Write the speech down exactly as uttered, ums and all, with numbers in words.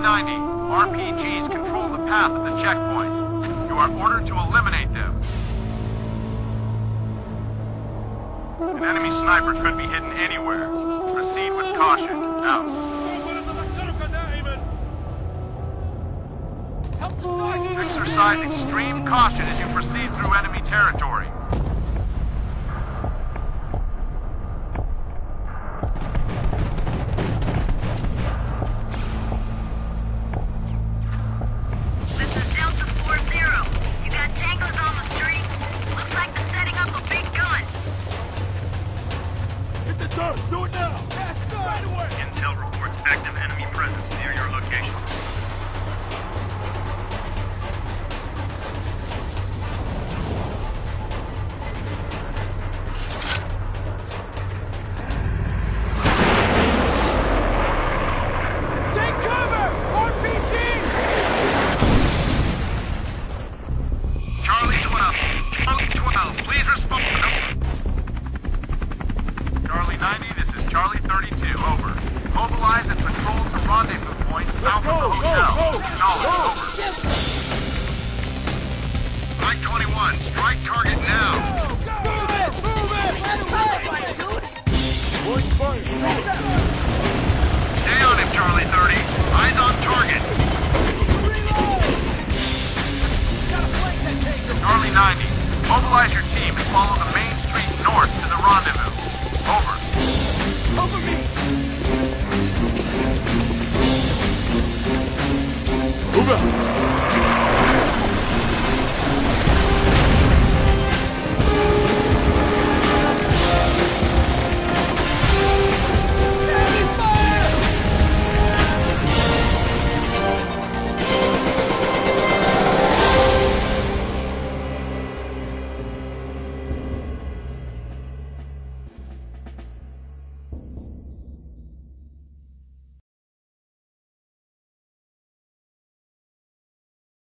ninety, R P Gs control the path of the checkpoint. You are ordered to eliminate them. An enemy sniper could be hidden anywhere. Proceed with caution. Out. Exercise extreme caution as you proceed through enemy territory. This is Delta four zero. You got tangos on the streets? Looks like they're setting up a big gun. Hit the dirt! Do it now! Yes, sir! Right away! Intel reports active enemy presence near your location. Take cover! R P G! Charlie twelve. Charlie twelve, please respond. Charlie ninety, this is Charlie thirty-two, over. Mobilize and patrol the rendezvous point south go, of the go, hotel. go, Acknowledge, go. over. Strike twenty-one, strike target now. Move it! Move it! Point fire! Stay on him, Charlie thirty. Eyes on target. Charlie ninety, mobilize your team and follow the main street north to the rendezvous. Over. Cover me! Move out!